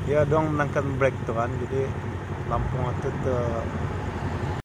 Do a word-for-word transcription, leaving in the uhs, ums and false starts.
dia doang menangkan break tuh kan, jadi Lampung itu tuh